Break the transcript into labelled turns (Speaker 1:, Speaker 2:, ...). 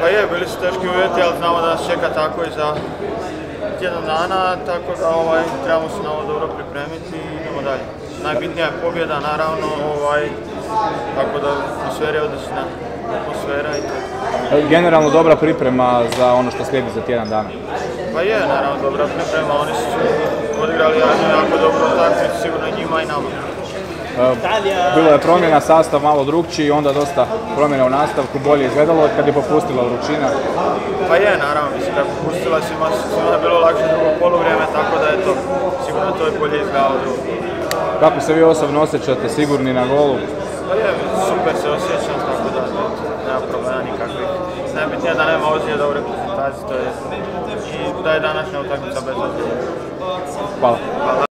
Speaker 1: Pa je, bili su teški uvjeti, ali znamo da nas čeka tako i za tjedan dana, tako da trebamo se na ovo dobro pripremiti i idemo dalje. Najbitnija je pobjeda, naravno, tako da atmosfera je odlična atmosfera i to.
Speaker 2: Generalno dobra priprema za ono što slijedi za tjedan dana?
Speaker 1: Pa je, naravno, dobra priprema, oni su odigrali jako dobro utakmicu, sigurno i njima i nama.
Speaker 2: Bilo je promjena, sastav malo drukčiji, onda dosta promjena u nastavku, bolje izgledalo kad je popustila vrućina.
Speaker 1: Pa je, naravno, mislim da je popustila, svima je bilo lakše drugo poluvrijeme, tako da je to, sigurno to je bolje izgledalo drugo.
Speaker 2: Kako se vi osobno osjećate, sigurni na golu?
Speaker 1: Pa je, super se osjećam, tako da nema problema nikakvih. Najbitnije da nema ozljeda u reprezentaciji, to je i da je današnja utakmica bez ozljeda.
Speaker 2: Hvala.